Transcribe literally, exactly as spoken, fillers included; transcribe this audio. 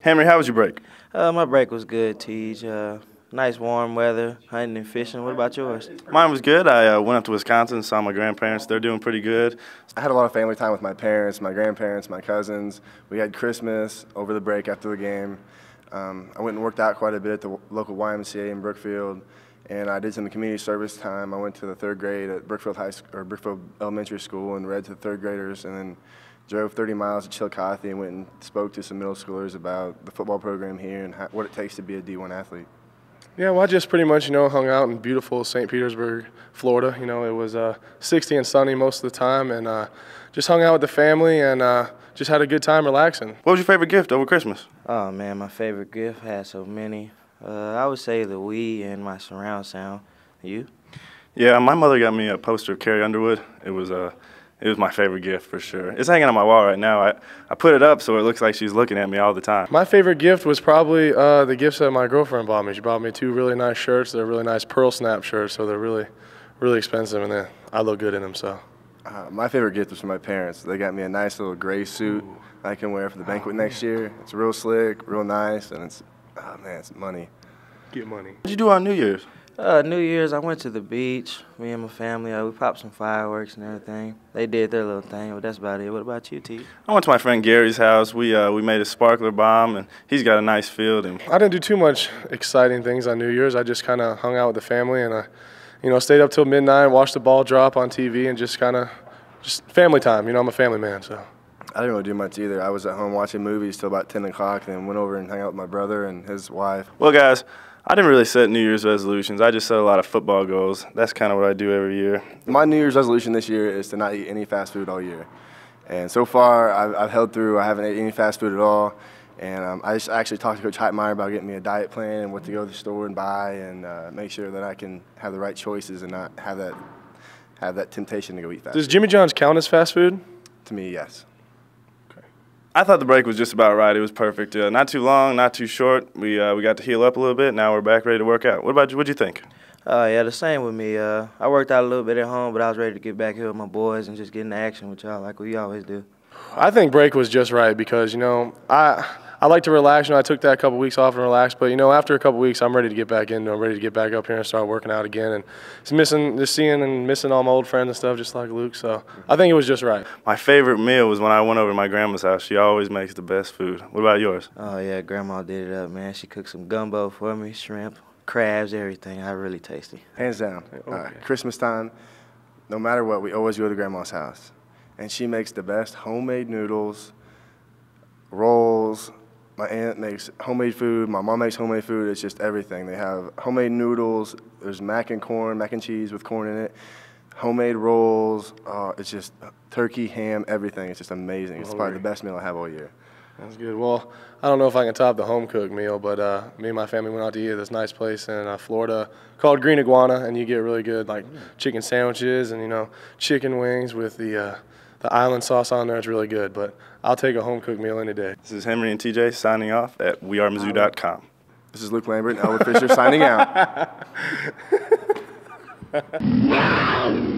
Henry, how was your break? Uh, my break was good, Tej. Uh, nice warm weather, hunting and fishing. What about yours? Mine was good. I uh, went up to Wisconsin, saw my grandparents. They're doing pretty good. I had a lot of family time with my parents, my grandparents, my cousins. We had Christmas over the break after the game. Um, I went and worked out quite a bit at the local Y M C A in Brookfield, and I did some community service time. I went to the third grade at Brookfield High School, or Brookfield Elementary School, and read to the third graders, and then drove thirty miles to Chillicothe and went and spoke to some middle schoolers about the football program here and how, what it takes to be a D one athlete. Yeah, well, I just pretty much, you know, hung out in beautiful Saint Petersburg, Florida. You know, it was uh, sixty and sunny most of the time, and uh, just hung out with the family and uh, just had a good time relaxing. What was your favorite gift over Christmas? Oh, man, my favorite gift had so many. Uh, I would say the Wii and my surround sound. You? Yeah, my mother got me a poster of Carrie Underwood. It was a... Uh, It was my favorite gift for sure. It's hanging on my wall right now. I, I put it up so it looks like she's looking at me all the time. My favorite gift was probably uh, the gifts that my girlfriend bought me. She bought me two really nice shirts. They're really nice pearl snap shirts, so they're really, really expensive, and they, I look good in them. So, uh, my favorite gift was from my parents. They got me a nice little gray suit Ooh. I can wear for the banquet oh, next year. It's real slick, real nice, and it's, oh man, it's money. Get money. What did you do on New Year's? Uh, New Year's, I went to the beach. Me and my family, uh, we popped some fireworks and everything. They did their little thing, but that's about it. What about you, T? I went to my friend Gary's house. We uh, we made a sparkler bomb, and he's got a nice field. And I didn't do too much exciting things on New Year's. I just kind of hung out with the family and, uh, you know, stayed up till midnight, watched the ball drop on T V, and just kind of just family time. You know, I'm a family man, so. I didn't really do much either. I was at home watching movies till about ten o'clock, then went over and hung out with my brother and his wife. Well, guys, I didn't really set New Year's resolutions. I just set a lot of football goals. That's kind of what I do every year. My New Year's resolution this year is to not eat any fast food all year. And so far, I've, I've held through. I haven't ate any fast food at all. And um, I just actually talked to Coach Heitmeyer about getting me a diet plan and what to go to the store and buy and uh, make sure that I can have the right choices and not have that, have that temptation to go eat fast food. Does Jimmy John's count as fast food? To me, yes. I thought the break was just about right. It was perfect. Uh, not too long, not too short. We uh, we got to heal up a little bit. Now we're back ready to work out. What about you? What'd you think? Uh, yeah, the same with me. Uh, I worked out a little bit at home, but I was ready to get back here with my boys and just get into action with y'all like we always do. I think break was just right because, you know, I I like to relax. You know, I took that couple weeks off and relaxed, but, you know, after a couple weeks, I'm ready to get back into. I'm ready to get back up here and start working out again. And just missing, just seeing and missing all my old friends and stuff, just like Luke. So I think it was just right. My favorite meal was when I went over to my grandma's house. She always makes the best food. What about yours? Oh yeah, Grandma did it up, man. She cooked some gumbo for me, shrimp, crabs, everything. I really tasty. Hands down. Okay. Uh, Christmas time, no matter what, we always go to Grandma's house. And she makes the best homemade noodles, rolls. My aunt makes homemade food. My mom makes homemade food. It's just everything. They have homemade noodles. There's mac and corn, mac and cheese with corn in it. Homemade rolls. Uh, it's just turkey, ham, everything. It's just amazing. It's probably the best meal I have all year. That's good. Well, I don't know if I can top the home-cooked meal, but uh, me and my family went out to eat at this nice place in uh, Florida called Green Iguana, and you get really good, like, chicken sandwiches and, you know, chicken wings with the uh, the island sauce on there. It's really good, but I'll take a home-cooked meal any day. This is Henry and T J signing off at we are mizzou dot com. This is Luke Lambert and Elwood Fisher signing out.